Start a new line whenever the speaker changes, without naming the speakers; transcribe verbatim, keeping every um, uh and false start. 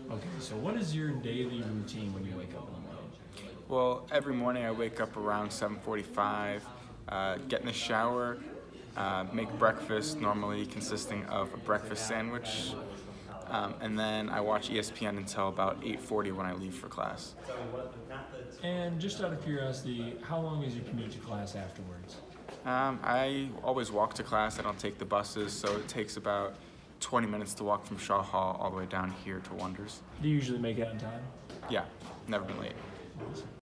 Okay, so what is your daily routine when you wake up in the morning?
Well, every morning I wake up around seven forty-five, uh, get in the shower, uh, make breakfast, normally consisting of a breakfast sandwich, um, and then I watch E S P N until about eight forty when I leave for class.
And just out of curiosity, how long is your commute to class afterwards?
Um, I always walk to class. I don't take the buses, so it takes about twenty minutes to walk from Shaw Hall all the way down here to Wonders.
Do you usually make it on time?
Yeah, never been late.
Awesome.